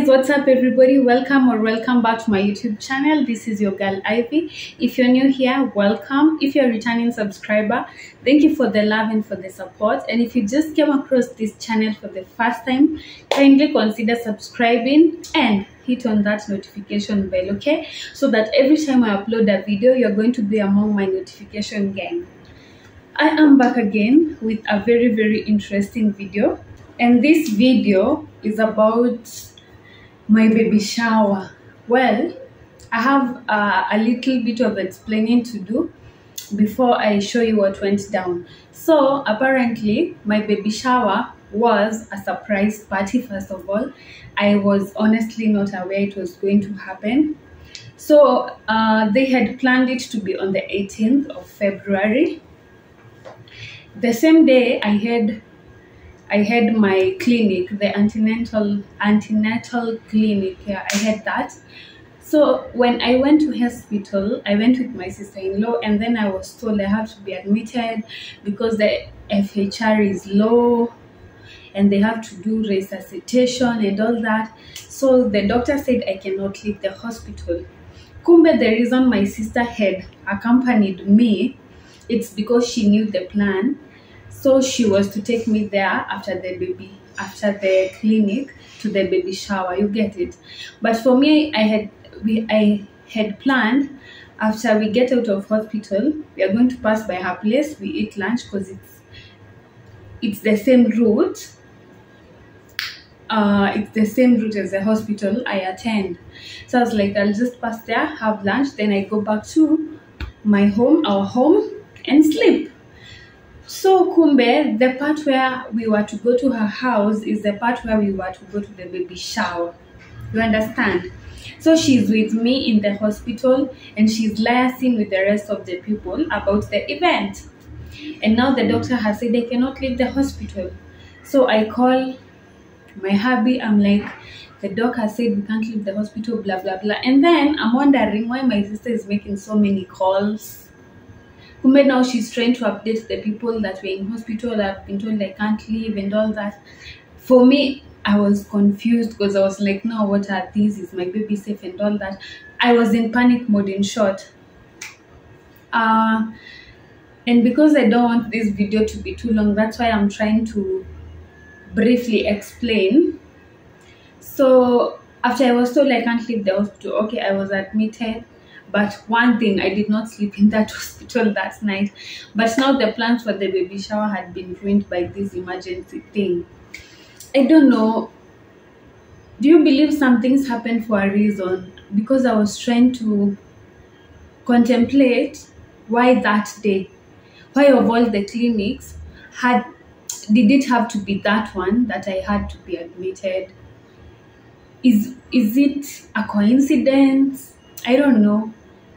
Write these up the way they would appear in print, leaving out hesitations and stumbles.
guys, what's up everybody? Welcome back to my YouTube channel. This is your girl Ivy. If you're new here, welcome. If you're a returning subscriber, thank you for the love and for the support. And if you just came across this channel for the first time, kindly consider subscribing and hit on that notification bell, okay? So that every time I upload a video, you're going to be among my notification gang. I am back again with a very interesting video. And this video is about my baby shower. Well, I have a little bit of explaining to do before I show you what went down. So apparently my baby shower was a surprise party. First of all, I was honestly not aware it was going to happen. So they had planned it to be on the 18th of February. The same day I had my clinic, the antenatal clinic. Yeah, I had that. So when I went to hospital, I went with my sister-in-law, and then I was told I have to be admitted because the FHR is low and they have to do resuscitation and all that. So the doctor said I cannot leave the hospital. Kumbe, the reason my sister had accompanied me, it's because she knew the plan. So she was to take me there after the clinic to the baby shower. You get it? But for me, I had planned after we get out of hospital, we are going to pass by her place. We eat lunch because it's the same route. It's the same route as the hospital I attend. So I was like, I'll just pass there, have lunch, then I go back to our home, and sleep. So kumbe, the part where we were to go to her house is the part where we were to go to the baby shower. You understand? So she's with me in the hospital and she's liaising with the rest of the people about the event. And now the doctor has said they cannot leave the hospital. So I call my hubby. I'm like, the doc has said we can't leave the hospital, blah blah blah. And then I'm wondering why my sister is making so many calls. Now she's trying to update the people that we're in hospital. I've been told I can't leave and all that. For me, I was confused because I was like, no, what are these? Is my baby safe and all that? I was in panic mode, in short. And because I don't want this video to be too long, that's why I'm trying to briefly explain. So after I was told I can't leave the hospital, okay, I was admitted. But one thing, I did not sleep in that hospital that night. But now the plans for the baby shower had been ruined by this emergency thing. I don't know. Do you believe some things happen for a reason? Because I was trying to contemplate why that day, why of all the clinics did it have to be that one that I had to be admitted? Is it a coincidence? I don't know.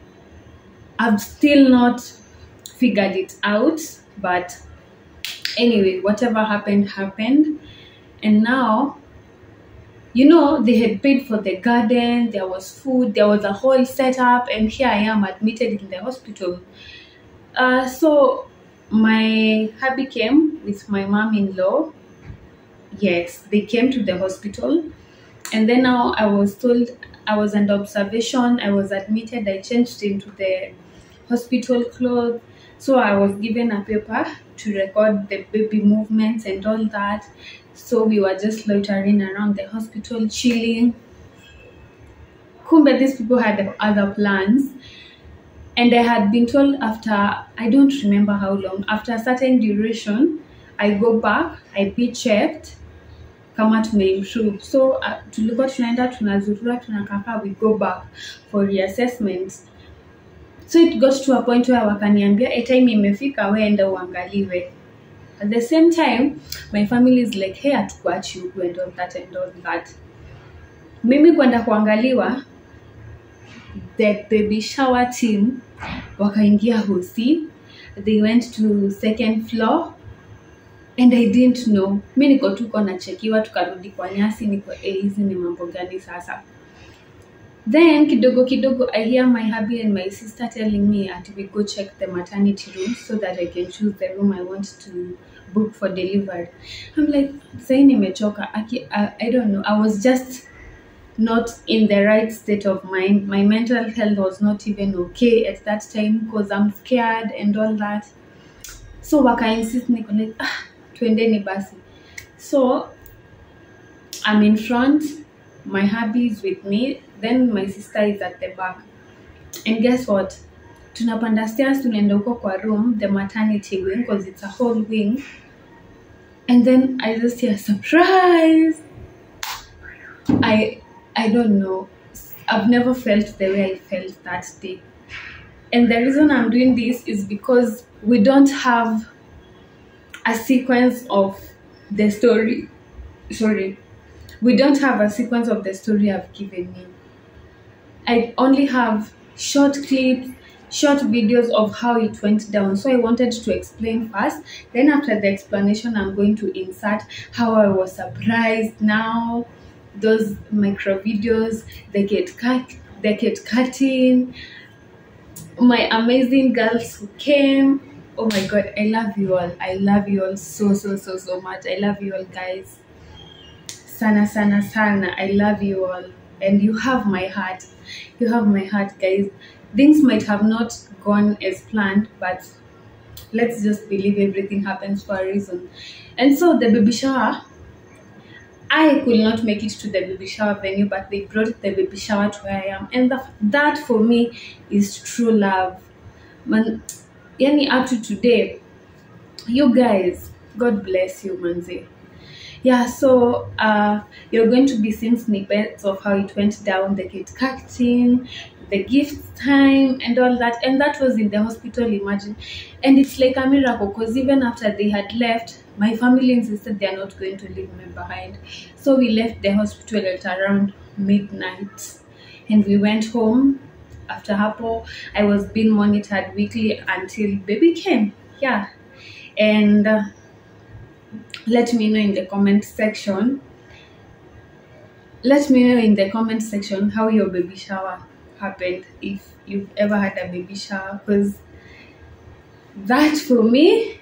I've still not figured it out, but anyway, whatever happened. And now, you know, they had paid for the garden, there was food, there was a whole setup, and here I am admitted in the hospital. So my hubby came with my mom-in-law. Yes, they came to the hospital, and then now I was told I was under observation. I was admitted. I changed into the hospital clothes. So I was given a paper to record the baby movements and all that. So we were just loitering around the hospital, chilling. Kumbe, these people had other plans. And I had been told after, I don't remember how long, after a certain duration, I go back, I be checked. Kama tumeimprove. So tulikuwa tunaenda tunazurura tunakaka, we go back for reassessment. So it got to a point where wakaniambia a time imefika weenda uangaliwe. At the same time, my family is like, hey, hatukuachi huku and all that. Mimi kwenda kuangaliwa, the baby shower team wakaingia hosi. They went to second floor. And I didn't know. Mi niko tuko na chekiwa, tukarudi kwa nyasi, niko hizi ni mambo gani sasa. Then kidogo I hear my hubby and my sister telling me that we go check the maternity room so that I can choose the room I want to book for delivery. I'm like, say nimechoka. I don't know. I was just not in the right state of mind. My mental health was not even okay at that time because I'm scared and all that. So waka insist niko like twendeni basi. So I'm in front, my hubby is with me, then my sister is at the back. And guess what? Tunapanda stairs tunaenda huko kwa room, the maternity wing, because it's a whole wing. And then I just hear surprise. I don't know. I've never felt the way I felt that day. And the reason I'm doing this is because we don't have a sequence of the story. Sorry. We don't have a sequence of the story I've given you. I only have short clips, short videos of how it went down. So I wanted to explain first. Then after the explanation, I'm going to insert how I was surprised now, those micro videos, the cake cutting, my amazing girls who came. Oh my god, I love you all. I love you all so much. I love you all, guys. Sana sana sana. I love you all, and you have my heart. You have my heart, guys. Things might have not gone as planned, but let's just believe everything happens for a reason. And so the baby shower, I could not make it to the baby shower venue, but they brought the baby shower to where I am, and that for me is true love. Man, yani up to today, you guys, God bless you, manze. Yeah, so you're going to be seeing snippets of how it went down, the cake cutting, the gift time, and all that. And that was in the hospital, imagine. And it's like a miracle, because even after they had left, my family insisted they are not going to leave me behind. So we left the hospital at around midnight, and we went home. After Hapo, I was being monitored weekly until baby came. Yeah, and let me know in the comment section. Let me know in the comment section how your baby shower happened, if you've ever had a baby shower, because that for me,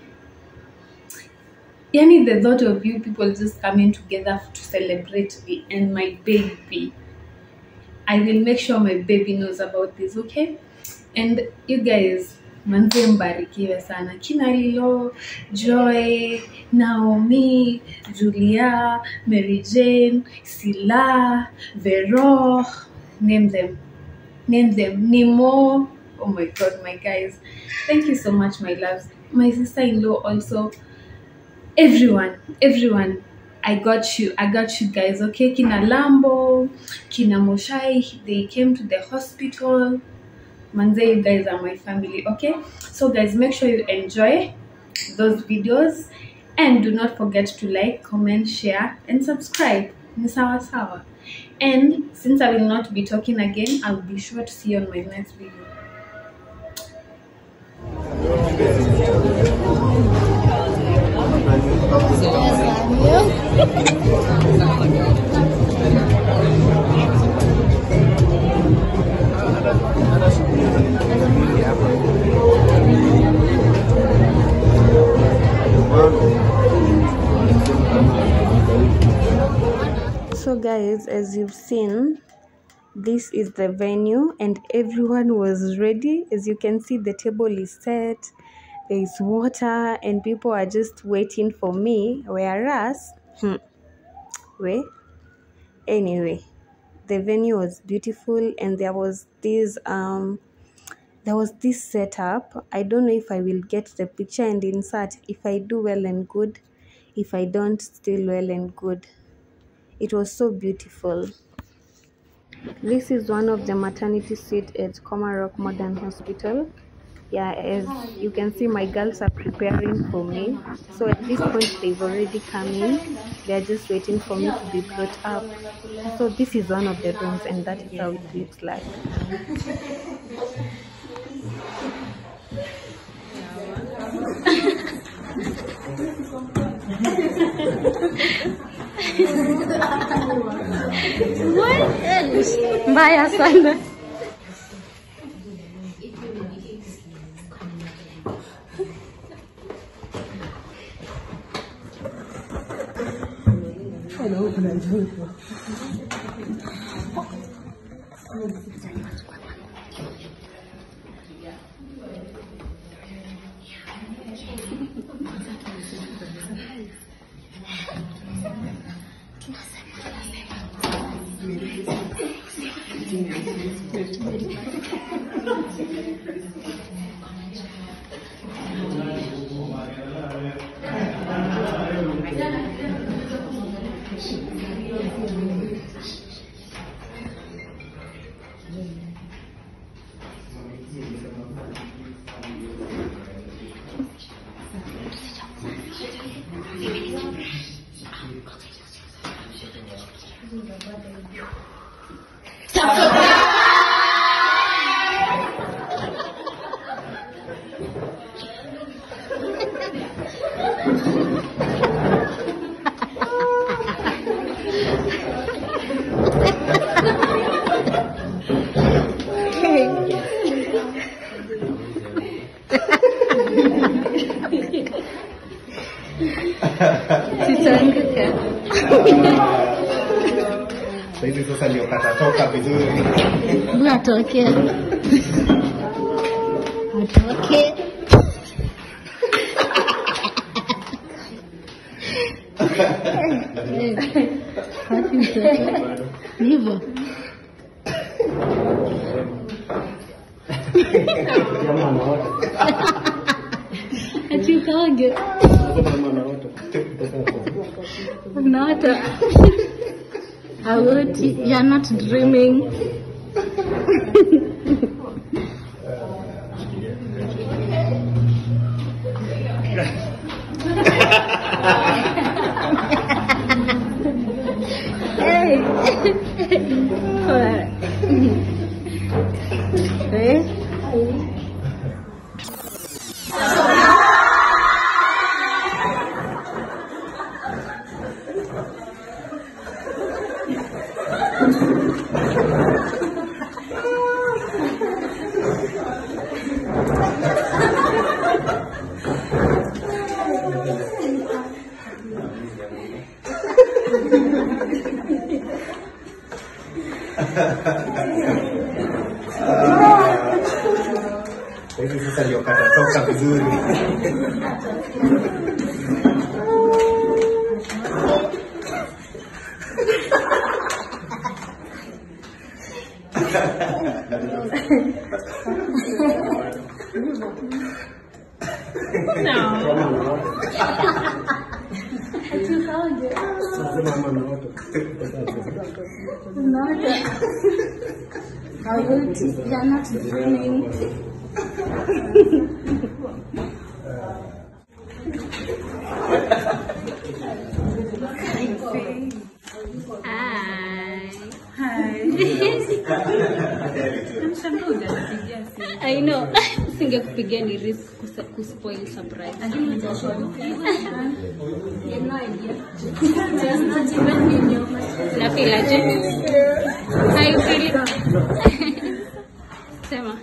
yani the thought of you people just coming together to celebrate me and my baby, I will make sure my baby knows about this, okay? And you guys, manze mbarikiwe sana. Kina Lilo, Joy, Naomi, Julia, Mary Jane, Sila, Vero, name them, Nemo. Oh my god, my guys, thank you so much, my loves. My sister-in-law also, everyone, I got you guys, okay? Kina Lambo, Kina Moshai, they came to the hospital. Manze, you guys are my family, okay? So guys, make sure you enjoy those videos, and do not forget to like, comment, share, and subscribe. Ni sawa sawa. And since I will not be talking again, I'll be sure to see you on my next video. So guys, as you've seen, this is the venue and everyone was ready. As you can see, the table is set, there is water, and people are just waiting for me. Whereas anyway, the venue was beautiful, and there was this setup. I don't know if I will get the picture and insert. If I do, well and good. If I don't, still well and good. It was so beautiful. This is one of the maternity suite at Komarok Modern Hospital. Yeah, as you can see, my girls are preparing for me. So at this point, they've already come in. They're just waiting for me to be brought up. So this is one of the rooms, and that is how it looks like. What else? Mbaya sana. Sasa sasa ndio katatoka vizuri. Atoke. Atoke. Hivyo. Ati ukaoge. Not. Awoti, you're not dreaming. Hey. Hey. Sasa ndio katatoka vizuri. You're not dreaming. I know. Singekupigia ni risk kuspoil surprise. I have no idea. Just not even in your mind. Na feel aje? How you feeling? Sema.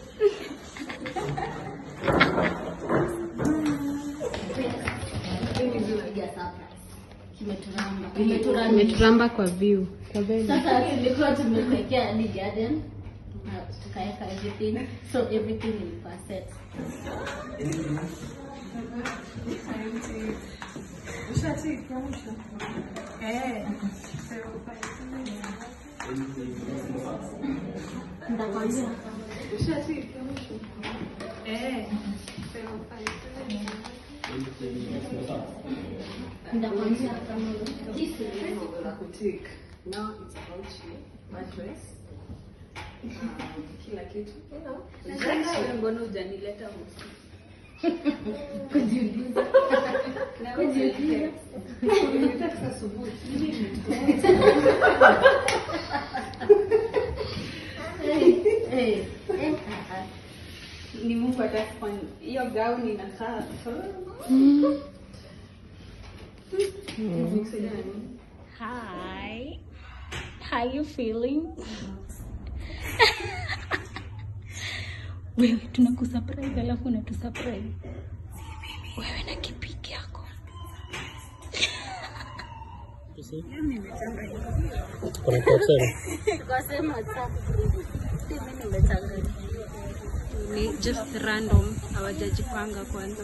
Kimeturamba kwa view. Sasa tulikuwa tumekuwekea ni garden. Tukaweka everything, so everything ilikuwa set. Now it's about you, mattress. Kila kitu, you know. Sasa mbona hujanileta huko? Kujiuliza. Nilitaka asubuhi. Hey. Ni Mungu atakufanya. Hiyo gown inakaa. Hi. How you feeling? Wewe tunakusurprise alafu unatusurprise. Wewe na kipiki yako. si. Kuna kwa kusema. Tukasema WhatsApp group. Mimi nimechanganya. Ni just random, hawajajipanga kwanza.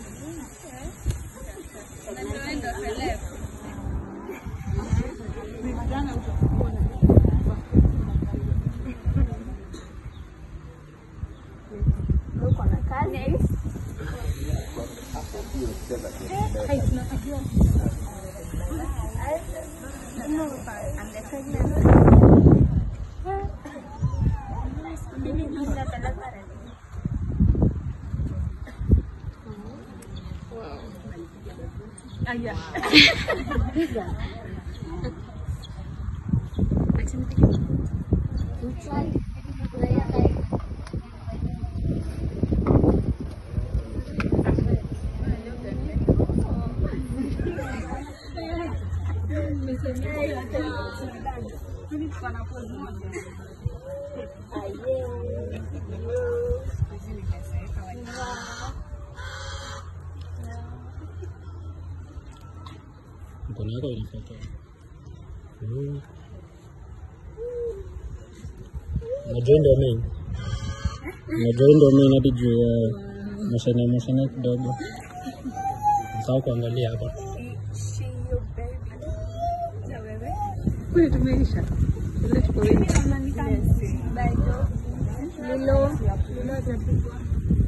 Mkono wako unafuata. Najondo mimi. Najondo mimi hadi juu ya mashine kidogo. Msahau kuangalia hapa. Kule tumeisha. Kule tuko wengi. Lilo tunapigwa.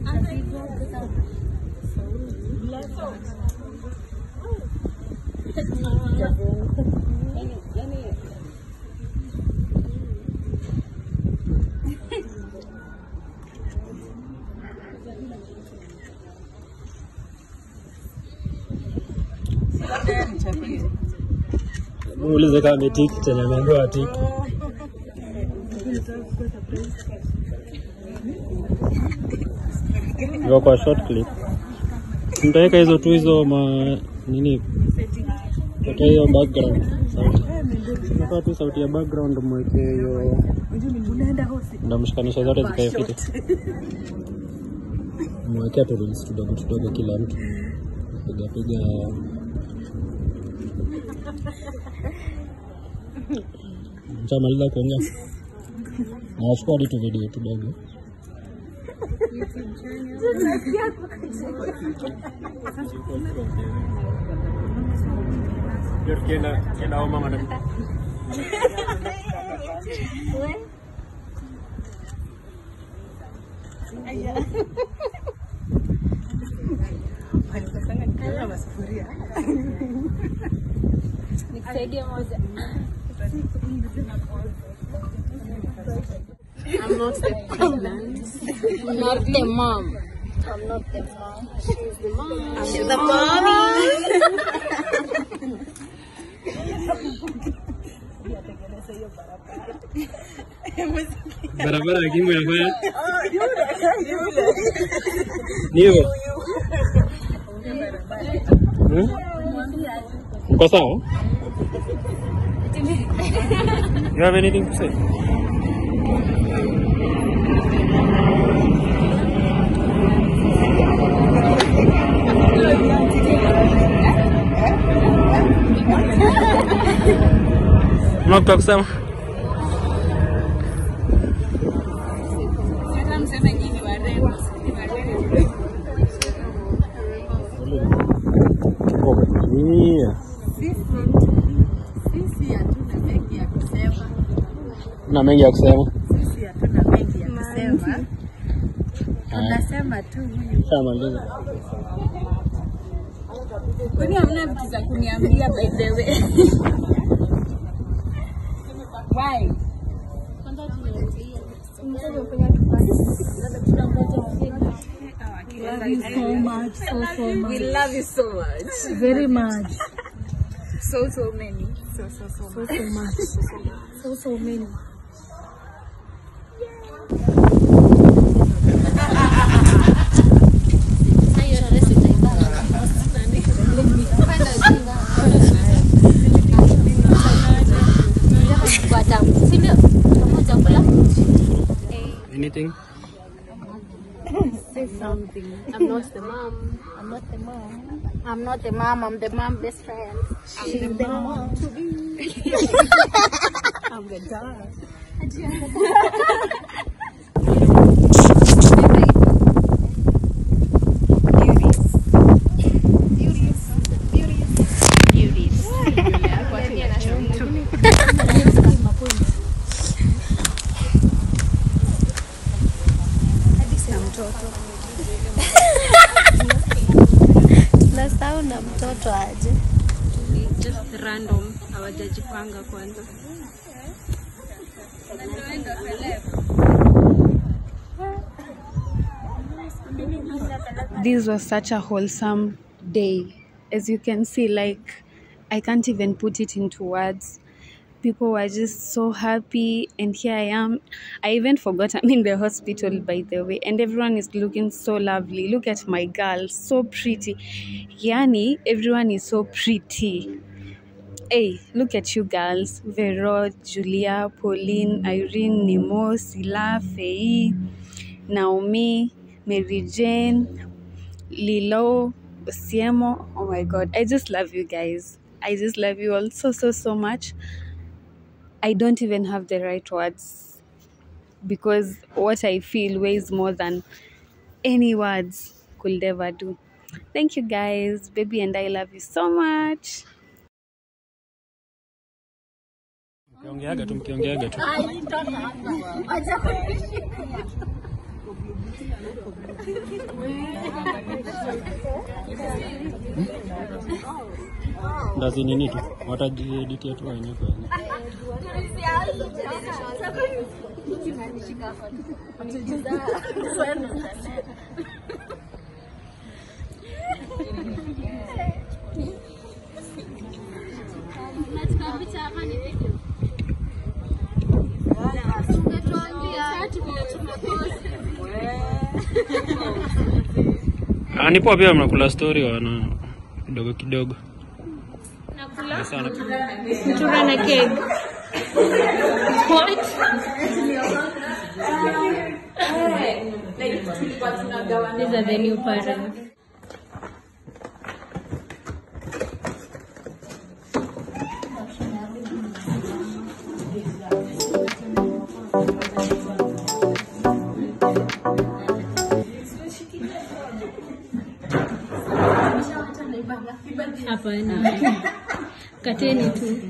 Muulize kama ametiki tena ameambiwa atiki. Ndio kwa short clip. Mtaweka hizo tu hizo nini? Kwa hiyo background sauti. Kwa tu sauti ya background mweke hiyo. Ndio mshikanisha zote zikae fiti. Mweke tu release kidogo kila mtu. Piga Mtamaliza kuongea. Nachukua hadi tu video kidogo. Kena mama na Nikusaidia moja. I'm not the pregnant. I'm not the mom. I'm not the mom. She's the mom. She's the mommy. barabara kimwe nafanya. Ndio. Uko sawa? You have anything to say? Unataka kusema? Na mengi ya kusema. Sisi hatuna mengi ya kusema. Tunasema tu huyu. Shamaliza. Kwani hamna vitu za kuniambia by the way? Why? We love you so much, so much. We love you so much. Very much. So many. So much. So many. Anything? Say something. I'm not the mom. I'm not the mom. I'm not the mom. I'm the mom best friend. She's the mom to be. I'm the dog. Na mtoto aje. Just random, hawajajipanga kwanza. This was such a wholesome day. As you can see, like, I can't even put it into words. People were just so happy, and here I am. I even forgot I'm in the hospital, by the way, and everyone is looking so lovely. Look at my girl, so pretty. Yani, everyone is so pretty. Hey, look at you girls. Vero, Julia, Pauline, Irene, Nemo, Sila, Faye, Naomi, Mary Jane, Lilo, Siemo. Oh my god, I just love you guys. I just love you all so much. I don't even have the right words, because what I feel weighs more than any words could ever do. Thank you guys. Baby and I love you so much. Mkiongeaga tu. Ndazi nini tu. Watajieditia tu wenyewe kwa wenyewe. Nipo pia mnakula story wana kidogo. Nakula sana. Chura na cake. What? These are the new parents. Hapana. Kateni tu.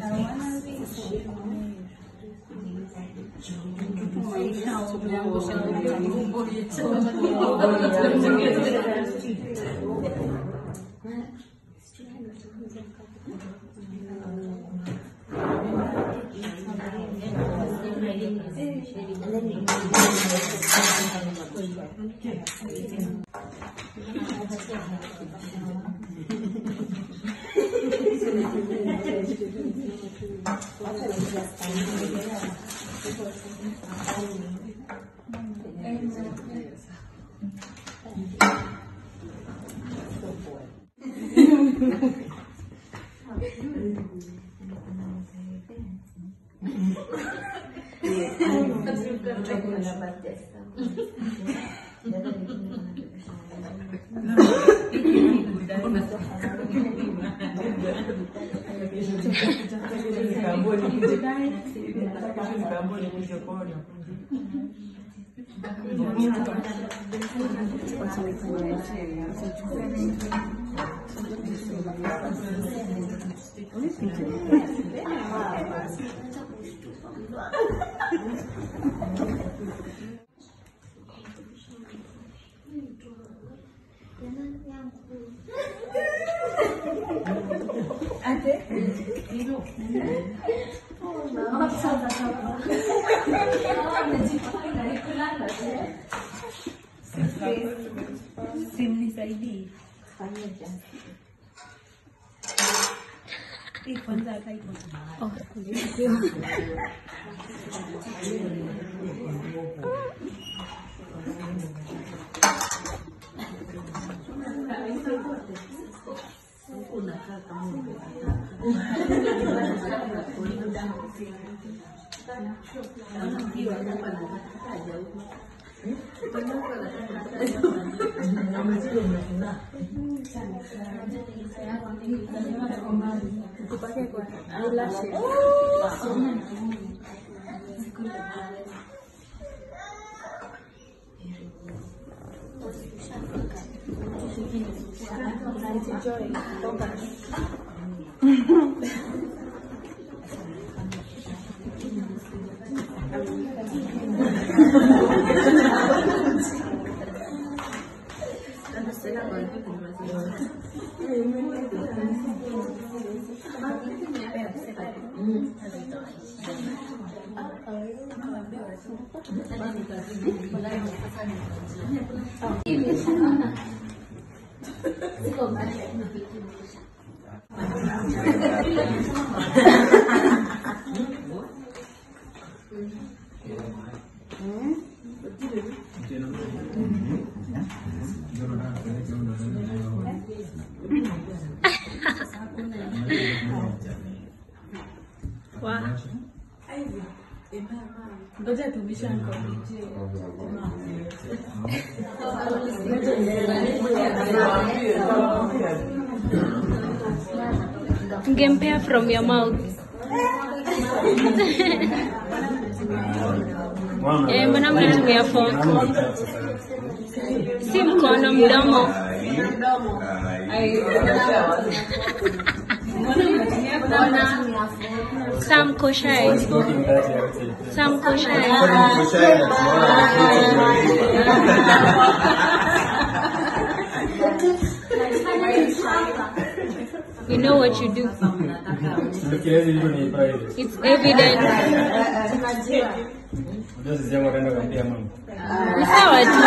Ngempea from your mouth. Mbona mnatumia fork? Si mkono, mdomo. Some koshai. Some koshai. You know what you do. It's evident. Ni sawa tu.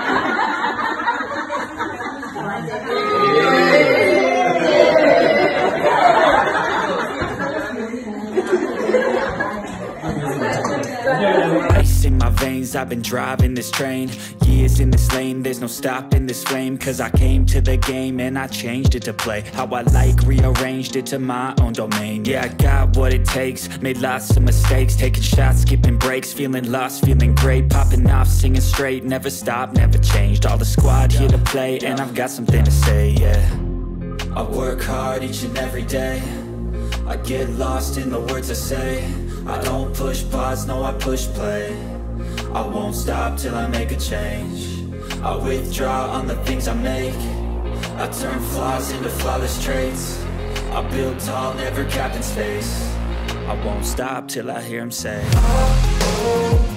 Ice in my veins, I've been driving this train. Years in this lane, there's no stopping this flame. Cause I came to the game and I changed it to play how I like, rearranged it to my own domain. Yeah, I got what it takes, made lots of mistakes, taking shots, skipping breaks, feeling lost, feeling great, popping off, singing straight, never stopped, never changed. All the squad here to play and I've got something to say, yeah. I work hard each and every day, I get lost in the words I say. I don't push pause, no I push play. I won't stop till I make a change. I withdraw on the things I make. I turn flaws into flawless traits. I build tall, never capped in space. I won't stop till I hear him say, oh, oh.